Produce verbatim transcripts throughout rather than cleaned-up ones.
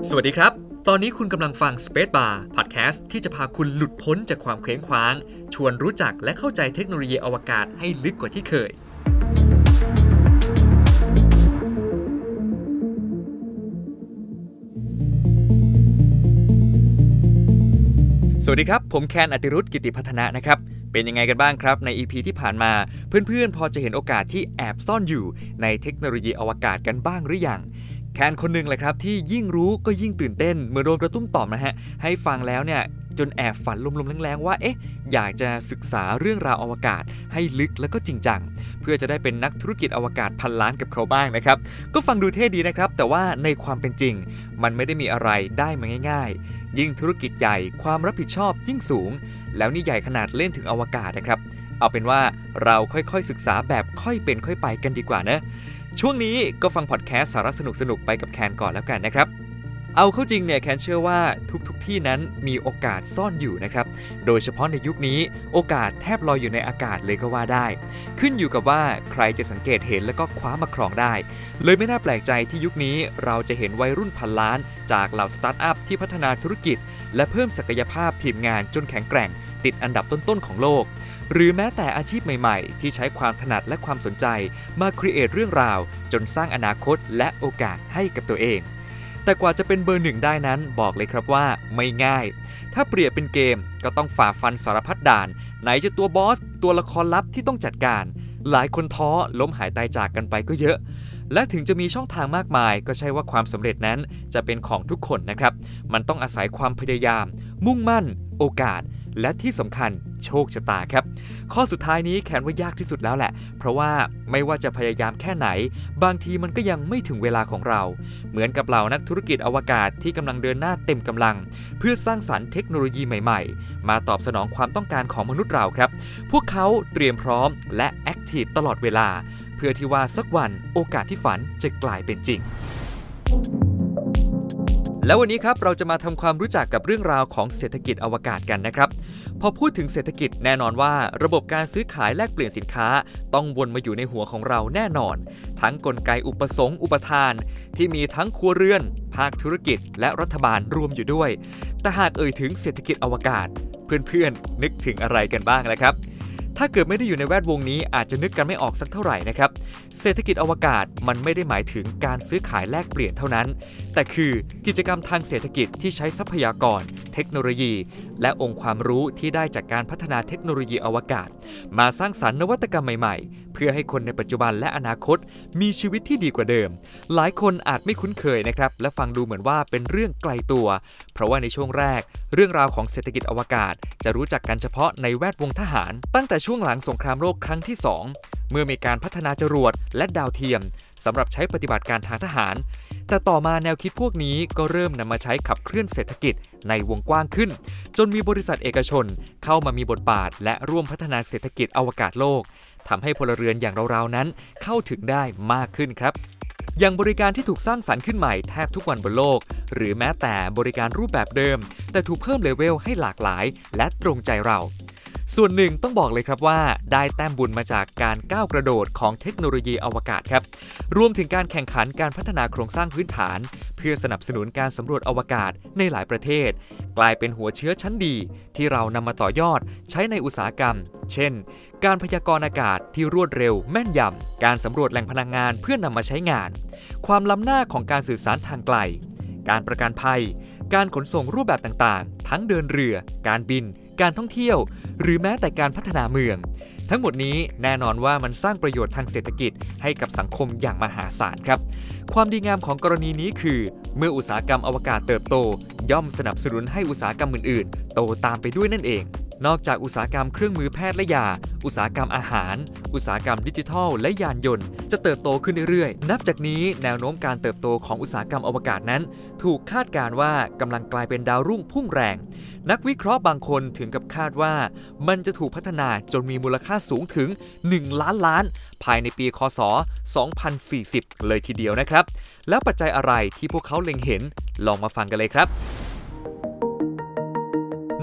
สวัสดีครับตอนนี้คุณกำลังฟัง Space Bar Podcast ที่จะพาคุณหลุดพ้นจากความเคว้งคว้างชวนรู้จักและเข้าใจเทคโนโลยีอวกาศให้ลึกกว่าที่เคยสวัสดีครับผมแคนอติรุตกิติพัฒนะนะครับเป็นยังไงกันบ้างครับใน อี พี ที่ผ่านมาเพื่อนๆพอจะเห็นโอกาสที่แอบซ่อนอยู่ในเทคโนโลยีอวกาศกันบ้างหรือยังแคนคนนึงแหละครับที่ยิ่งรู้ก็ยิ่งตื่นเต้นเหมือนโดนกระตุ้มต่อมนะฮะให้ฟังแล้วเนี่ยจนแอบฝันลมๆแรงๆว่าเอ๊ะอยากจะศึกษาเรื่องราวอวกาศให้ลึกแล้วก็จริงจังเพื่อจะได้เป็นนักธุรกิจอวกาศพันล้านกับเขาบ้างนะครับก็ฟังดูเท่ดีนะครับแต่ว่าในความเป็นจริงมันไม่ได้มีอะไรได้มาง่ายๆยิ่งธุรกิจใหญ่ความรับผิดชอบยิ่งสูงแล้วนี่ใหญ่ขนาดเล่นถึงอวกาศนะครับเอาเป็นว่าเราค่อยๆศึกษาแบบค่อยเป็นค่อยไปกันดีกว่านะช่วงนี้ก็ฟังพอดแคสต์สาระสนุกๆไปกับแคนก่อนแล้วกันนะครับเอาเข้าจริงเนี่ยแคนเชื่อว่าทุกๆที่นั้นมีโอกาสซ่อนอยู่นะครับโดยเฉพาะในยุคนี้โอกาสแทบลอยอยู่ในอากาศเลยก็ว่าได้ขึ้นอยู่กับว่าใครจะสังเกตเห็นแล้วก็คว้ามาครองได้เลยไม่น่าแปลกใจที่ยุคนี้เราจะเห็นวัยรุ่นพันล้านจากเหล่าสตาร์ทอัพที่พัฒนาธุรกิจและเพิ่มศักยภาพทีมงานจนแข็งแกร่งติดอันดับต้นๆของโลกหรือแม้แต่อาชีพใหม่ๆที่ใช้ความถนัดและความสนใจมาครีเอทเรื่องราวจนสร้างอนาคตและโอกาสให้กับตัวเองแต่กว่าจะเป็นเบอร์หนึ่งได้นั้นบอกเลยครับว่าไม่ง่ายถ้าเปรียบเป็นเกมก็ต้องฝ่าฟันสารพัดด่านไหนจะตัวบอสตัวละครลับที่ต้องจัดการหลายคนท้อล้มหายตายจากกันไปก็เยอะและถึงจะมีช่องทางมากมายก็ใช่ว่าความสำเร็จนั้นจะเป็นของทุกคนนะครับมันต้องอาศัยความพยายามมุ่งมั่นโอกาสและที่สำคัญโชคชะตาครับข้อสุดท้ายนี้แคนว่ายากที่สุดแล้วแหละเพราะว่าไม่ว่าจะพยายามแค่ไหนบางทีมันก็ยังไม่ถึงเวลาของเราเหมือนกับเหล่านักธุรกิจอวกาศที่กำลังเดินหน้าเต็มกำลังเพื่อสร้างสรรค์เทคโนโลยีใหม่ๆมาตอบสนองความต้องการของมนุษย์เราครับพวกเขาเตรียมพร้อมและแอคทีฟตลอดเวลาเพื่อที่ว่าสักวันโอกาสที่ฝันจะกลายเป็นจริงแล้ววันนี้ครับเราจะมาทำความรู้จักกับเรื่องราวของเศรษฐกิจอวกาศกันนะครับพอพูดถึงเศรษฐกิจแน่นอนว่าระบบการซื้อขายแลกเปลี่ยนสินค้าต้องวนมาอยู่ในหัวของเราแน่นอนทั้งกลไกอุปสงค์อุปทานที่มีทั้งครัวเรือนภาคธุรกิจและรัฐบาลรวมอยู่ด้วยแต่หากเอ่ยถึงเศรษฐกิจอวกาศเพื่อนๆนึกถึงอะไรกันบ้างล่ะครับถ้าเกิดไม่ได้อยู่ในแวดวงนี้อาจจะนึกกันไม่ออกสักเท่าไหร่นะครับเศรษฐกิจอวกาศมันไม่ได้หมายถึงการซื้อขายแลกเปลี่ยนเท่านั้นแต่คือกิจกรรมทางเศรษฐกิจที่ใช้ทรัพยากรเทคโนโลยีและองค์ความรู้ที่ได้จากการพัฒนาเทคโนโลยีอวกาศมาสร้างสรรค์นวัตกรรมใหม่ๆเพื่อให้คนในปัจจุบันและอนาคตมีชีวิตที่ดีกว่าเดิมหลายคนอาจไม่คุ้นเคยนะครับและฟังดูเหมือนว่าเป็นเรื่องไกลตัวเพราะว่าในช่วงแรกเรื่องราวของเศรษฐกิจอวกาศจะรู้จักกันเฉพาะในแวดวงทหารตั้งแต่ช่วงหลังสงครามโลกครั้งที่สองเมื่อมีการพัฒนาจรวดและดาวเทียมสำหรับใช้ปฏิบัติการทางทหารแต่ต่อมาแนวคิดพวกนี้ก็เริ่มนำมาใช้ขับเคลื่อนเศรษฐกิจในวงกว้างขึ้นจนมีบริษัทเอกชนเข้ามามีบทบาทและร่วมพัฒนาเศรษฐกิจอวกาศโลกทำให้พลเรือนอย่างเราๆนั้นเข้าถึงได้มากขึ้นครับอย่างบริการที่ถูกสร้างสรรค์ขึ้นใหม่แทบทุกวันบนโลกหรือแม้แต่บริการรูปแบบเดิมแต่ถูกเพิ่มเลเวลให้หลากหลายและตรงใจเราส่วนหนึ่งต้องบอกเลยครับว่าได้แต้มบุญมาจากการก้าวกระโดดของเทคโนโลยีอวกาศครับรวมถึงการแข่งขันการพัฒนาโครงสร้างพื้นฐานเพื่อสนับสนุนการสำรวจอวกาศในหลายประเทศกลายเป็นหัวเชื้อชั้นดีที่เรานำมาต่อยอดใช้ในอุตสาหกรรมเช่นการพยากรณ์อากาศที่รวดเร็วแม่นยำการสำรวจแหล่งพลังงานเพื่อนำมาใช้งานความล้ำหน้าของการสื่อสารทางไกลการประกันภัยการขนส่งรูปแบบต่างๆทั้งเดินเรือการบินการท่องเที่ยวหรือแม้แต่การพัฒนาเมืองทั้งหมดนี้แน่นอนว่ามันสร้างประโยชน์ทางเศรษฐกิจให้กับสังคมอย่างมหาศาลครับความดีงามของกรณีนี้คือเมื่ออุตสาหกรรมอวกาศเติบโตย่อมสนับสนุนให้อุตสาหกรรมอื่นๆโตตามไปด้วยนั่นเองนอกจากอุตสาหกรรมเครื่องมือแพทย์และยาอุตสาหกรรมอาหารอุตสาหกรรมดิจิทัลและยานยนต์จะเติบโตขึ้นเรื่อยๆนับจากนี้แนวโน้มการเติบโตของอุตสาหกรรมอวกาศนั้นถูกคาดการณ์ว่ากำลังกลายเป็นดาวรุ่งพุ่งแรงนักวิเคราะห์บางคนถึงกับคาดว่ามันจะถูกพัฒนาจนมีมูลค่าสูงถึงหนึ่งล้านล้านภายในปีค.ศ. สองพันสี่สิบเลยทีเดียวนะครับแล้วปัจจัยอะไรที่พวกเขาเล็งเห็นลองมาฟังกันเลยครับ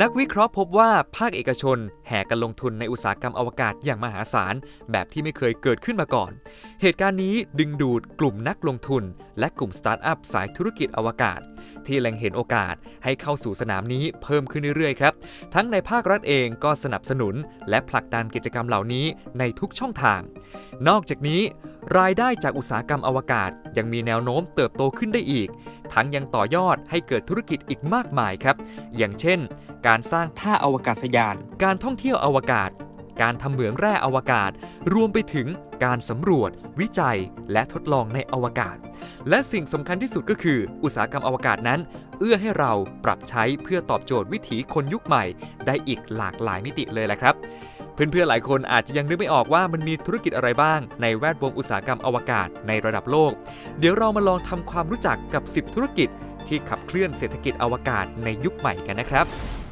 นักวิเคราะห์พบว่าภาคเอกชนแห่กันลงทุนในอุตสาหกรรมอวกาศอย่างมหาศาลแบบที่ไม่เคยเกิดขึ้นมาก่อนเหตุการณ์นี้ดึงดูดกลุ่มนักลงทุนและกลุ่มสตาร์ทอัพสายธุรกิจอวกาศที่เล็งเห็นโอกาสให้เข้าสู่สนามนี้เพิ่มขึ้นเรื่อยๆครับทั้งในภาครัฐเองก็สนับสนุนและผลักดันกิจกรรมเหล่านี้ในทุกช่องทางนอกจากนี้รายได้จากอุตสาหกรรมอวกาศยังมีแนวโน้มเติบโตขึ้นได้อีกทั้งยังต่อยอดให้เกิดธุรกิจอีกมากมายครับอย่างเช่นการสร้างท่าอวกาศยานการท่องเที่ยวอวกาศการทำเหมืองแร่อวกาศรวมไปถึงการสำรวจวิจัยและทดลองในอวกาศและสิ่งสำคัญที่สุดก็คืออุตสาหกรรมอวกาศนั้นเอื้อให้เราปรับใช้เพื่อตอบโจทย์วิถีคนยุคใหม่ได้อีกหลากหลายมิติเลยแหละครับเพื่อนๆหลายคนอาจจะยังนึกไม่ออกว่ามันมีธุรกิจอะไรบ้างในแวดวงอุตสาหกรรมอวกาศในระดับโลกเดี๋ยวเรามาลองทำความรู้จักกับสิบธุรกิจที่ขับเคลื่อนเศรษฐกิจอวกาศในยุคใหม่กันนะครับ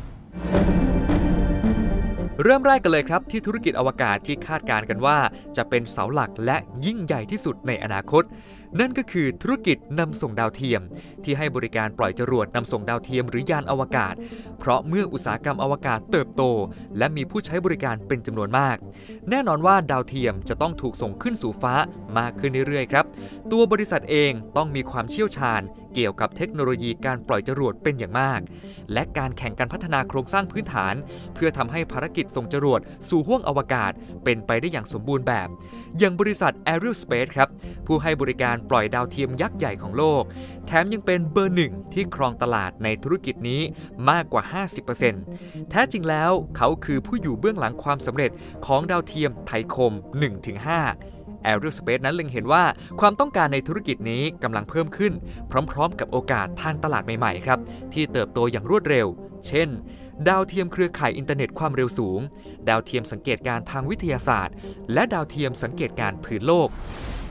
เริ่มแรกกันเลยครับที่ธุรกิจอวกาศที่คาดการณ์กันว่าจะเป็นเสาหลักและยิ่งใหญ่ที่สุดในอนาคตนั่นก็คือธุรกิจนำส่งดาวเทียมที่ให้บริการปล่อยจรวดนำส่งดาวเทียมหรือยานอวกาศเพราะเมื่ออุตสาหกรรมอวกาศเติบโตและมีผู้ใช้บริการเป็นจำนวนมากแน่นอนว่าดาวเทียมจะต้องถูกส่งขึ้นสู่ฟ้ามากขึ้นเรื่อยๆครับตัวบริษัทเองต้องมีความเชี่ยวชาญเกี่ยวกับเทคโนโลยีการปล่อยจรวดเป็นอย่างมากและการแข่งกันพัฒนาโครงสร้างพื้นฐานเพื่อทำให้ภารกิจส่งจรวดสู่ห้วงอวกาศเป็นไปได้อย่างสมบูรณ์แบบอย่างบริษัท Ariel Space ครับผู้ให้บริการปล่อยดาวเทียมยักษ์ใหญ่ของโลกแถมยังเป็นเบอร์หนึ่งที่ครองตลาดในธุรกิจนี้มากกว่า ห้าสิบเปอร์เซ็นต์ แท้จริงแล้วเขาคือผู้อยู่เบื้องหลังความสำเร็จของดาวเทียมไทคม หนึ่งถึงห้าAriel Space นั้นเล็งเห็นว่าความต้องการในธุรกิจนี้กำลังเพิ่มขึ้นพร้อมๆกับโอกาสทางตลาดใหม่ๆครับที่เติบโตอย่างรวดเร็วเช่นดาวเทียมเครือข่ายอินเทอร์เน็ตความเร็วสูงดาวเทียมสังเกตการทางวิทยาศาสตร์และดาวเทียมสังเกตการผืนโลก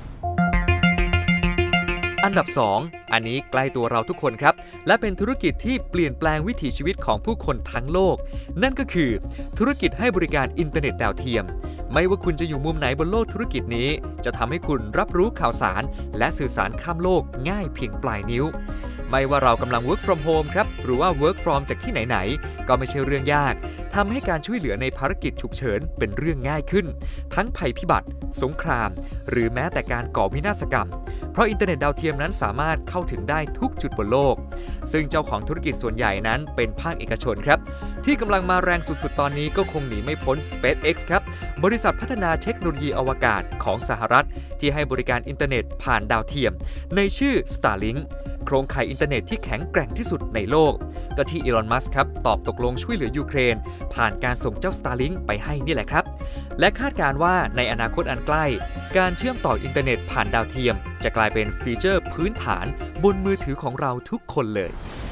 อันดับสองอันนี้ใกล้ตัวเราทุกคนครับและเป็นธุรกิจที่เปลี่ยนแปลงวิถีชีวิตของผู้คนทั้งโลกนั่นก็คือธุรกิจให้บริการอินเทอร์เน็ตดาวเทียมไม่ว่าคุณจะอยู่มุมไหนบนโลกธุรกิจนี้จะทำให้คุณรับรู้ข่าวสารและสื่อสารข้ามโลกง่ายเพียงปลายนิ้วไม่ว่าเรากำลัง work from home ครับหรือว่า work from จากที่ไหนๆก็ไม่ใช่เรื่องยากทำให้การช่วยเหลือในภารกิจฉุกเฉินเป็นเรื่องง่ายขึ้นทั้งภัยพิบัติสงครามหรือแม้แต่การก่อวินาศกรรมเพราะอินเทอร์เน็ตดาวเทียมนั้นสามารถเข้าถึงได้ทุกจุดบนโลกซึ่งเจ้าของธุรกิจส่วนใหญ่นั้นเป็นภาคเอกชนครับที่กำลังมาแรงสุดๆตอนนี้ก็คงหนีไม่พ้น SpaceX ครับบริษัทพัฒนาเทคโนโลยีอวกาศของสหรัฐที่ให้บริการอินเทอร์เน็ตผ่านดาวเทียมในชื่อ Starlink โครงข่ายอินเทอร์เน็ตที่แข็งแกร่งที่สุดในโลกก็ที่อีลอนมัสก์ครับตอบตกลงช่วยเหลือยูเครนผ่านการส่งเจ้า Starlink ไปให้นี่แหละครับและคาดการณ์ว่าในอนาคตอันใกล้การเชื่อมต่ออินเทอร์เน็ตผ่านดาวเทียมจะกลายเป็นฟีเจอร์พื้นฐานบนมือถือของเราทุกคนเลย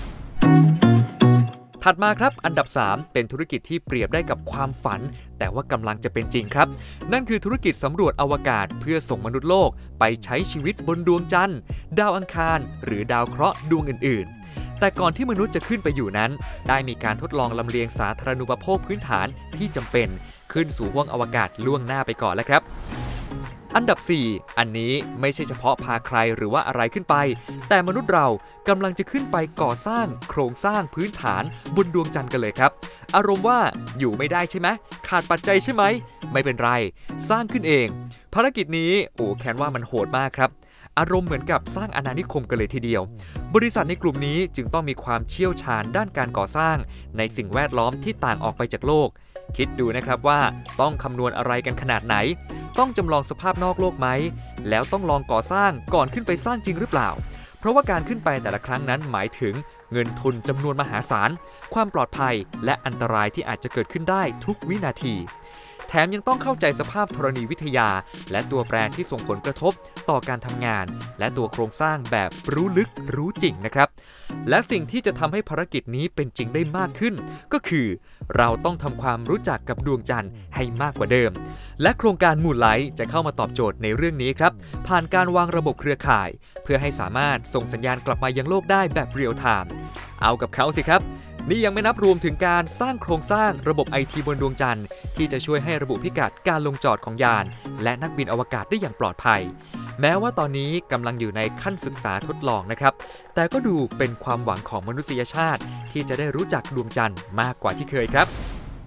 ถัดมาครับอันดับสามเป็นธุรกิจที่เปรียบได้กับความฝันแต่ว่ากำลังจะเป็นจริงครับนั่นคือธุรกิจสำรวจอวกาศเพื่อส่งมนุษย์โลกไปใช้ชีวิตบนดวงจันทร์ดาวอังคารหรือดาวเคราะห์ดวงอื่นๆแต่ก่อนที่มนุษย์จะขึ้นไปอยู่นั้นได้มีการทดลองลำเลียงสาธารณูปโภคพื้นฐานที่จำเป็นขึ้นสู่ห้วงอวกาศล่วงหน้าไปก่อนแล้วครับอันดับสี่อันนี้ไม่ใช่เฉพาะพาใครหรือว่าอะไรขึ้นไปแต่มนุษย์เรากำลังจะขึ้นไปก่อสร้างโครงสร้างพื้นฐานบนดวงจันทร์กันเลยครับอารมณ์ว่าอยู่ไม่ได้ใช่ไหมขาดปัจจัยใช่ไหมไม่เป็นไรสร้างขึ้นเองภารกิจนี้โอ้แคนว่ามันโหดมากครับอารมณ์เหมือนกับสร้างอาณานิคมกันเลยทีเดียวบริษัทในกลุ่มนี้จึงต้องมีความเชี่ยวชาญด้านการก่อสร้างในสิ่งแวดล้อมที่ต่างออกไปจากโลกคิดดูนะครับว่าต้องคำนวณอะไรกันขนาดไหนต้องจำลองสภาพนอกโลกไหมแล้วต้องลองก่อสร้างก่อนขึ้นไปสร้างจริงหรือเปล่าเพราะว่าการขึ้นไปแต่ละครั้งนั้นหมายถึงเงินทุนจำนวนมหาศาลความปลอดภัยและอันตรายที่อาจจะเกิดขึ้นได้ทุกวินาทีแถมยังต้องเข้าใจสภาพธรณีวิทยาและตัวแปรที่ส่งผลกระทบต่อการทำงานและตัวโครงสร้างแบบรู้ลึกรู้จริงนะครับและสิ่งที่จะทำให้ภารกิจนี้เป็นจริงได้มากขึ้นก็คือเราต้องทำความรู้จักกับดวงจันทร์ให้มากกว่าเดิมและโครงการมูนไลท์จะเข้ามาตอบโจทย์ในเรื่องนี้ครับผ่านการวางระบบเครือข่ายเพื่อให้สามารถส่งสัญญาณกลับมายังโลกได้แบบเรียลไทม์เอากับเขาสิครับนี่ยังไม่นับรวมถึงการสร้างโครงสร้างระบบ ไอ ที บนดวงจันทร์ที่จะช่วยให้ระบุพิกัดการลงจอดของยานและนักบินอวกาศได้อย่างปลอดภัยแม้ว่าตอนนี้กำลังอยู่ในขั้นศึกษาทดลองนะครับแต่ก็ดูเป็นความหวังของมนุษยชาติที่จะได้รู้จักดวงจันทร์มากกว่าที่เคยครับ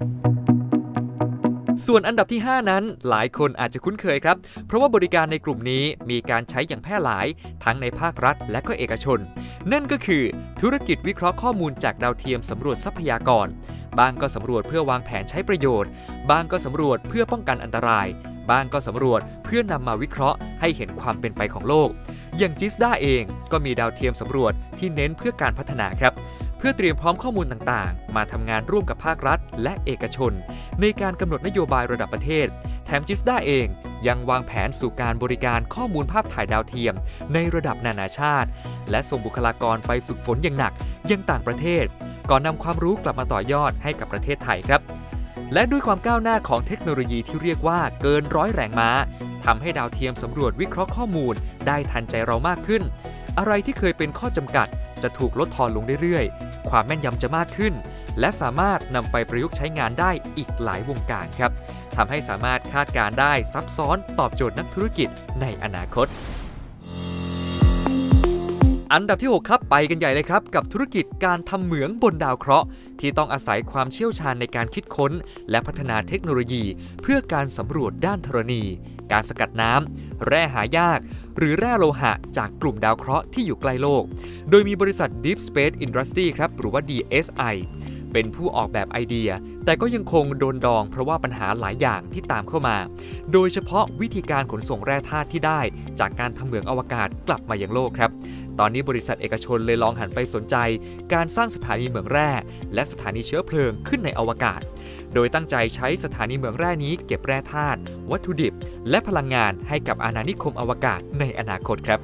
ส่วนอันดับที่ห้านั้นหลายคนอาจจะคุ้นเคยครับเพราะว่าบริการในกลุ่มนี้มีการใช้อย่างแพร่หลายทั้งในภาครัฐและก็เอกชนนั่นก็คือธุรกิจวิเคราะห์ข้อมูลจากดาวเทียมสำรวจทรัพยากรบางก็สำรวจเพื่อวางแผนใช้ประโยชน์บางก็สำรวจเพื่อป้องกันอันตรายบางก็สำรวจเพื่อนำมาวิเคราะห์ให้เห็นความเป็นไปของโลกอย่างจิสดาเองก็มีดาวเทียมสำรวจที่เน้นเพื่อการพัฒนาครับเพื่อเตรียมพร้อมข้อมูลต่างๆมาทำงานร่วมกับภาครัฐและเอกชนในการกำหนดนโยบายระดับประเทศแถมจิสดาเองยังวางแผนสู่การบริการข้อมูลภาพถ่ายดาวเทียมในระดับนานาชาติและส่งบุคลากรไปฝึกฝนอย่างหนักยังต่างประเทศก่อนนำความรู้กลับมาต่อยอดให้กับประเทศไทยครับและด้วยความก้าวหน้าของเทคโนโลยีที่เรียกว่าเกินร้อยแรงม้าทำให้ดาวเทียมสำรวจวิเคราะห์ข้อมูลได้ทันใจเรามากขึ้นอะไรที่เคยเป็นข้อจำกัดจะถูกลดทอนลงเรื่อยๆความแม่นยำจะมากขึ้นและสามารถนำไปประยุกต์ใช้งานได้อีกหลายวงการครับทำให้สามารถคาดการณ์ได้ซับซ้อนตอบโจทย์นักธุรกิจในอนาคตอันดับที่หกครับไปกันใหญ่เลยครับกับธุรกิจการทำเหมืองบนดาวเคราะห์ที่ต้องอาศัยความเชี่ยวชาญในการคิดค้นและพัฒนาเทคโนโลยีเพื่อการสำรวจด้านธรณีการสกัดน้ำแร่หายากหรือแร่โลหะจากกลุ่มดาวเคราะห์ที่อยู่ใกล้โลกโดยมีบริษัท Deep Space Industry ครับหรือว่า ดี เอส ไอ เป็นผู้ออกแบบไอเดียแต่ก็ยังคงโดนดองเพราะว่าปัญหาหลายอย่างที่ตามเข้ามาโดยเฉพาะวิธีการขนส่งแร่ธาตุที่ได้จากการทำเหมืองอวกาศกลับมายังโลกครับตอนนี้บริษัทเอกชนเลยลองหันไปสนใจการสร้างสถานีเหมืองแร่และสถานีเชื้อเพลิงขึ้นในอวกาศโดยตั้งใจใช้สถานีเหมืองแร่นี้เก็บแร่ธาตุวัตถุดิบและพลังงานให้กับอาณานิคมอวกาศในอนาคตครับ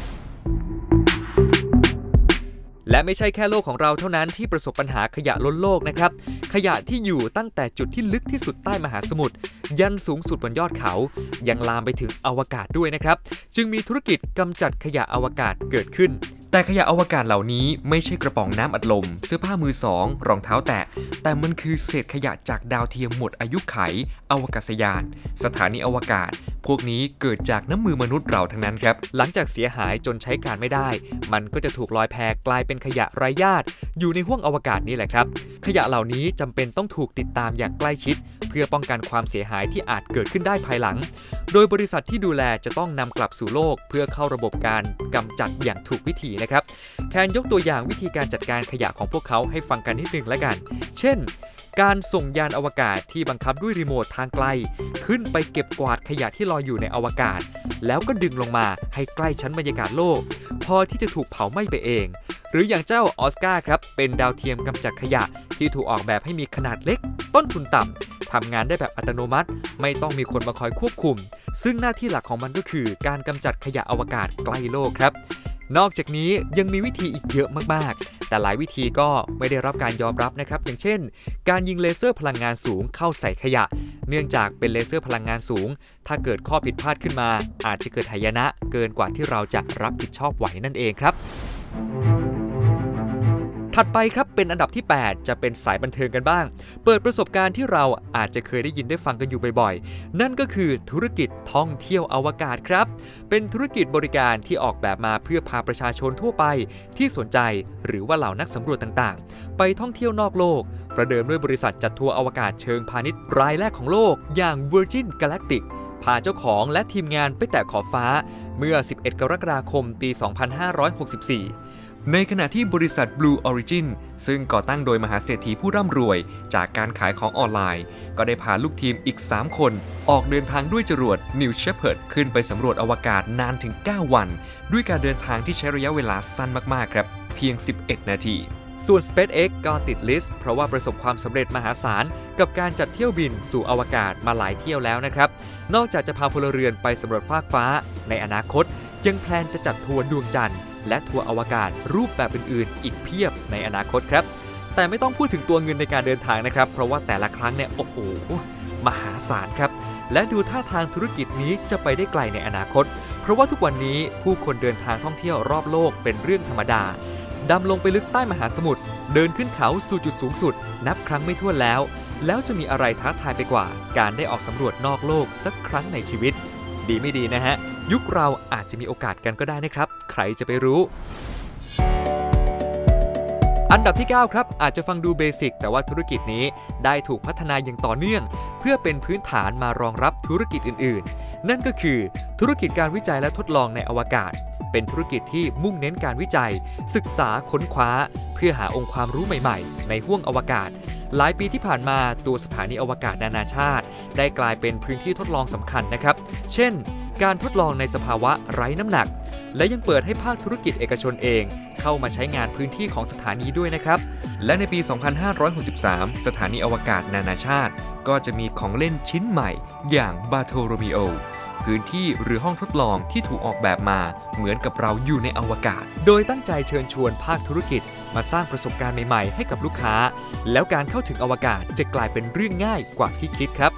และไม่ใช่แค่โลกของเราเท่านั้นที่ประสบปัญหาขยะล้นโลกนะครับขยะที่อยู่ตั้งแต่จุดที่ลึกที่สุดใต้มหาสมุทรยันสูงสุดบนยอดเขายังลามไปถึงอวกาศด้วยนะครับจึงมีธุรกิจกำจัดขยะอวกาศเกิดขึ้นแต่ขยะอวกาศเหล่านี้ไม่ใช่กระป๋องน้ำอัดลมเสื้อผ้ามือสองรองเท้าแตะแต่มันคือเศษขยะจากดาวเทียมหมดอายุไขอวกาศยานสถานีอวกาศพวกนี้เกิดจากน้ำมือมนุษย์เราทั้งนั้นครับหลังจากเสียหายจนใช้การไม่ได้มันก็จะถูกลอยแพกลายเป็นขยะไร้ญาติอยู่ในห้วงอวกาศนี่แหละครับขยะเหล่านี้จำเป็นต้องถูกติดตามอย่างใกล้ชิดเพื่อป้องกันความเสียหายที่อาจเกิดขึ้นได้ภายหลังโดยบริษัทที่ดูแลจะต้องนำกลับสู่โลกเพื่อเข้าระบบการกำจัดอย่างถูกวิธีนะครับแทนยกตัวอย่างวิธีการจัดการขยะของพวกเขาให้ฟังกันนิดนึงแล้วกันเช่นการส่งยานอวกาศที่บังคับด้วยรีโมททางไกลขึ้นไปเก็บกวาดขยะที่ลอยอยู่ในอวกาศแล้วก็ดึงลงมาให้ใกล้ชั้นบรรยากาศโลกพอที่จะถูกเผาไหม้ไปเองหรืออย่างเจ้าออสการ์ครับเป็นดาวเทียมกำจัดขยะที่ถูกออกแบบให้มีขนาดเล็กต้นทุนต่ำทำงานได้แบบอัตโนมัติไม่ต้องมีคนมาคอยควบคุมซึ่งหน้าที่หลักของมันก็คือการกำจัดขยะอวกาศใกล้โลกครับนอกจากนี้ยังมีวิธีอีกเยอะมากๆแต่หลายวิธีก็ไม่ได้รับการยอมรับนะครับอย่างเช่นการยิงเลเซอร์พลังงานสูงเข้าใส่ขยะเนื่องจากเป็นเลเซอร์พลังงานสูงถ้าเกิดข้อผิดพลาดขึ้นมาอาจจะเกิดหายนะเกินกว่าที่เราจะรับผิดชอบไหวนั่นเองครับถัดไปครับเป็นอันดับที่แปดจะเป็นสายบันเทิงกันบ้างเปิดประสบการณ์ที่เราอาจจะเคยได้ยินได้ฟังกันอยู่บ่อยๆนั่นก็คือธุรกิจท่องเที่ยวอวกาศครับเป็นธุรกิจบริการที่ออกแบบมาเพื่อพาประชาชนทั่วไปที่สนใจหรือว่าเหล่านักสำรวจต่างๆไปท่องเที่ยวนอกโลกประเดิมด้วยบริษัทจัดทัวร์อวกาศเชิงพาณิชย์รายแรกของโลกอย่าง Virgin Galactic พาเจ้าของและทีมงานไปแตะขอบฟ้าเมื่อสิบเอ็ดกรกฎาคมปีสองพันห้าร้อยหกสิบสี่ในขณะที่บริษัท Blue Origin ซึ่งก่อตั้งโดยมหาเศรษฐีผู้ร่ำรวยจากการขายของออนไลน์ก็ได้พาลูกทีมอีกสามคนออกเดินทางด้วยจรวด New Shepard ขึ้นไปสำรวจอวกาศนานถึงเก้าวันด้วยการเดินทางที่ใช้ระยะเวลาสั้นมากๆครับเพียงสิบเอ็ดนาทีส่วน SpaceX ก็ติดลิสต์เพราะว่าประสบความสำเร็จมหาศาลกับการจัดเที่ยวบินสู่อวกาศมาหลายเที่ยวแล้วนะครับนอกจากจะพาพลเรือนไปสำรวจฟากฟ้าในอนาคตยังแพลนจะจัดทัวร์ดวงจันทร์และทัวร์อวกาศรูปแบบอื่นๆอีกเพียบในอนาคตครับแต่ไม่ต้องพูดถึงตัวเงินในการเดินทางนะครับเพราะว่าแต่ละครั้งเนี่ยโอ้โหมหาศาลครับและดูท่าทางธุรกิจนี้จะไปได้ไกลในอนาคตเพราะว่าทุกวันนี้ผู้คนเดินทางท่องเที่ยวรอบโลกเป็นเรื่องธรรมดาดำลงไปลึกใต้มหาสมุทรเดินขึ้นเขาสู่จุดสูงสุดนับครั้งไม่ถ้วนแล้วแล้วจะมีอะไรท้าทายไปกว่าการได้ออกสำรวจนอกโลกสักครั้งในชีวิตดีไม่ดีนะฮะยุคเราอาจจะมีโอกาสกันก็ได้นะครับใครจะไปรู้อันดับที่เก้าครับอาจจะฟังดูเบสิกแต่ว่าธุรกิจนี้ได้ถูกพัฒนาอย่างต่อเนื่องเพื่อเป็นพื้นฐานมารองรับธุรกิจอื่นๆนั่นก็คือธุรกิจการวิจัยและทดลองในอวกาศเป็นธุรกิจที่มุ่งเน้นการวิจัยศึกษาค้นคว้าเพื่อหาองค์ความรู้ใหม่ๆในห้วงอวกาศหลายปีที่ผ่านมาตัวสถานีอวกาศนานาชาติได้กลายเป็นพื้นที่ทดลองสำคัญนะครับเช่นการทดลองในสภาวะไร้น้ำหนักและยังเปิดให้ภาคธุรกิจเอกชนเองเข้ามาใช้งานพื้นที่ของสถานีด้วยนะครับและในปี สองพันห้าร้อยหกสิบสาม สถานีอวกาศนานาชาติก็จะมีของเล่นชิ้นใหม่อย่างบาโทโรมิโอพื้นที่หรือห้องทดลองที่ถูกออกแบบมาเหมือนกับเราอยู่ในอวกาศโดยตั้งใจเชิญชวนภาคธุรกิจมาสร้างประสบการณ์ใหม่ๆให้กับลูกค้าแล้วการเข้าถึงอวกาศจะกลายเป็นเรื่องง่ายกว่าที่คิดครับ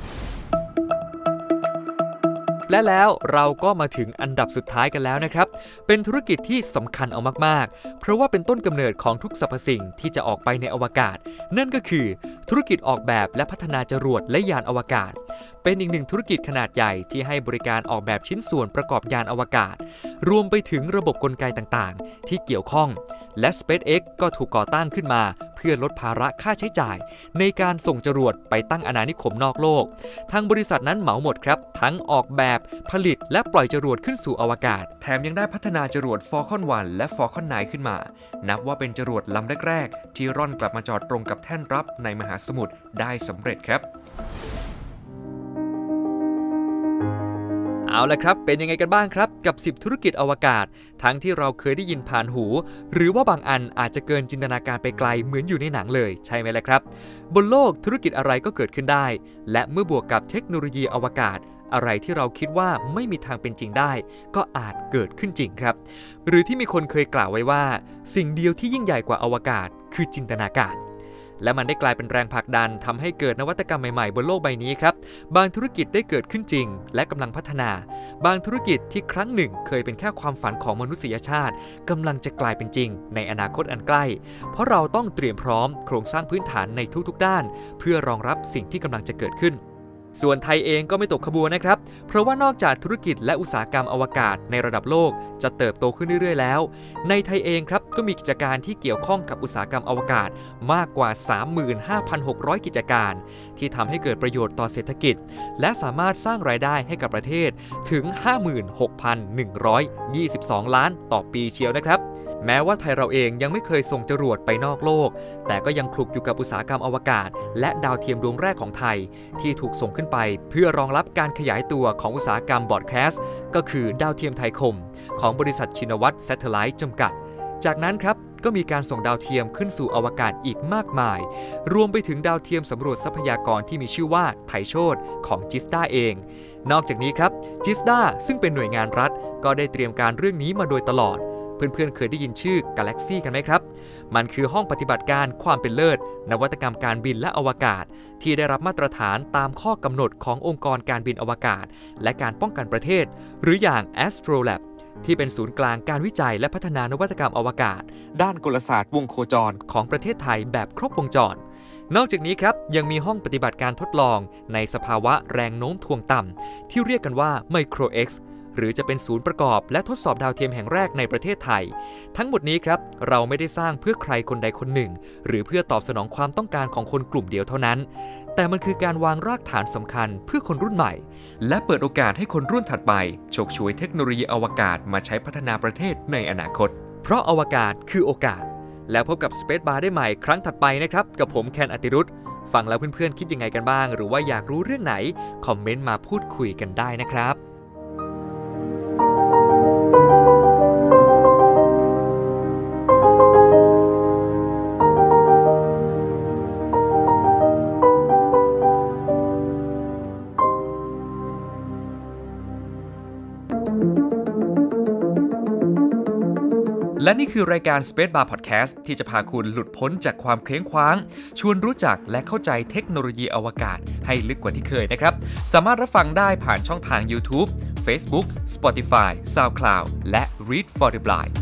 และแล้วเราก็มาถึงอันดับสุดท้ายกันแล้วนะครับเป็นธุรกิจที่สำคัญเอามากๆเพราะว่าเป็นต้นกำเนิดของทุกสรรพสิ่งที่จะออกไปในอวกาศนั่นก็คือธุรกิจออกแบบและพัฒนาจรวดและยานอวกาศเป็นอีกหนึ่งธุรกิจขนาดใหญ่ที่ให้บริการออกแบบชิ้นส่วนประกอบยานอวกาศรวมไปถึงระบบกลไกต่างๆที่เกี่ยวข้องและ SpaceX ก็ถูกก่อตั้งขึ้นมาเพื่อลดภาระค่าใช้จ่ายในการส่งจรวดไปตั้งอาณานิคมนอกโลกทางบริษัทนั้นเหมาหมดครับทั้งออกแบบผลิตและปล่อยจรวดขึ้นสู่อวกาศแถมยังได้พัฒนาจรวด Falcon วัน และ Falcon ไนน์ ขึ้นมานับว่าเป็นจรวดลำแรกๆที่ร่อนกลับมาจอดตรงกับแท่นรับในมหาสมุทรได้สำเร็จครับเอาละครับเป็นยังไงกันบ้างครับกับสิบธุรกิจอวกาศทั้งที่เราเคยได้ยินผ่านหูหรือว่าบางอันอาจจะเกินจินตนาการไปไกลเหมือนอยู่ในหนังเลยใช่ไหมล่ะครับบนโลกธุรกิจอะไรก็เกิดขึ้นได้และเมื่อบวกกับเทคโนโลยีอวกาศอะไรที่เราคิดว่าไม่มีทางเป็นจริงได้ก็อาจเกิดขึ้นจริงครับหรือที่มีคนเคยกล่าวไว้ว่าสิ่งเดียวที่ยิ่งใหญ่กว่าอวกาศคือจินตนาการและมันได้กลายเป็นแรงผลักดันทำให้เกิดนวัตกรรมใหม่ๆบนโลกใบนี้ครับบางธุรกิจได้เกิดขึ้นจริงและกำลังพัฒนาบางธุรกิจที่ครั้งหนึ่งเคยเป็นแค่ความฝันของมนุษยชาติกำลังจะกลายเป็นจริงในอนาคตอันใกล้เพราะเราต้องเตรียมพร้อมโครงสร้างพื้นฐานในทุกๆด้านเพื่อรองรับสิ่งที่กำลังจะเกิดขึ้นส่วนไทยเองก็ไม่ตกขบวนนะครับเพราะว่านอกจากธุรกิจและอุตสาหกรรมอวกาศในระดับโลกจะเติบโตขึ้นเรื่อยๆแล้วในไทยเองครับก็มีกิจการที่เกี่ยวข้องกับอุตสาหกรรมอวกาศมากกว่า สามหมื่นห้าพันหกร้อย กิจการที่ทำให้เกิดประโยชน์ต่อเศรษฐกิจและสามารถสร้างรายได้ให้กับประเทศถึง ห้าหมื่นหกพันหนึ่งร้อยยี่สิบสอง ล้านต่อปีเชียวนะครับแม้ว่าไทยเราเองยังไม่เคยส่งจรวดไปนอกโลกแต่ก็ยังคลุกอยู่กับอุตสาหกรรมอวกาศและดาวเทียมดวงแรกของไทยที่ถูกส่งขึ้นไปเพื่อรองรับการขยายตัวของอุตสาหกรรมบอร์ดแคสต์ก็คือดาวเทียมไทยคมของบริษัทชินวัตรแซทเทไลท์จำกัดจากนั้นครับก็มีการส่งดาวเทียมขึ้นสู่อวกาศอีกมากมายรวมไปถึงดาวเทียมสำรวจทรัพยากรที่มีชื่อว่าไทยโชติของจิสตาเองนอกจากนี้ครับจิสตาซึ่งเป็นหน่วยงานรัฐก็ได้เตรียมการเรื่องนี้มาโดยตลอดเพื่อนๆเคยได้ยินชื่อ Galaxy กันไหมครับมันคือห้องปฏิบัติการความเป็นเลิศนวัตกรรมการบินและอวกาศที่ได้รับมาตรฐานตามข้อกำหนดขององค์กรการบินอวกาศและการป้องกันประเทศหรืออย่าง Astrolab ที่เป็นศูนย์กลางการวิจัยและพัฒนานวัตกรรมอวกาศด้านกลศาสตร์วงโคจรของประเทศไทยแบบครบวงจรนอกจากนี้ครับยังมีห้องปฏิบัติการทดลองในสภาวะแรงโน้มถ่วงต่ำที่เรียกกันว่า Micro-Xหรือจะเป็นศูนย์ประกอบและทดสอบดาวเทียมแห่งแรกในประเทศไทยทั้งหมดนี้ครับเราไม่ได้สร้างเพื่อใครคนใดคนหนึ่งหรือเพื่อตอบสนองความต้องการของคนกลุ่มเดียวเท่านั้นแต่มันคือการวางรากฐานสำคัญเพื่อคนรุ่นใหม่และเปิดโอกาสให้คนรุ่นถัดไปฉกฉวยเทคโนโลยีอวกาศมาใช้พัฒนาประเทศในอนาคตเพราะอวกาศคือโอกาสแล้วพบกับ Space Bar ได้ใหม่ครั้งถัดไปนะครับกับผมแคนอติรุตฟังแล้วเพื่อนๆคิดยังไงกันบ้างหรือว่าอยากรู้เรื่องไหนคอมเมนต์มาพูดคุยกันได้นะครับและนี่คือรายการ Space Bar Podcast ที่จะพาคุณหลุดพ้นจากความเคว้งคว้างชวนรู้จักและเข้าใจเทคโนโลยีอวกาศให้ลึกกว่าที่เคยนะครับสามารถรับฟังได้ผ่านช่องทาง YouTube Facebook Spotify SoundCloud และ Read for the Blind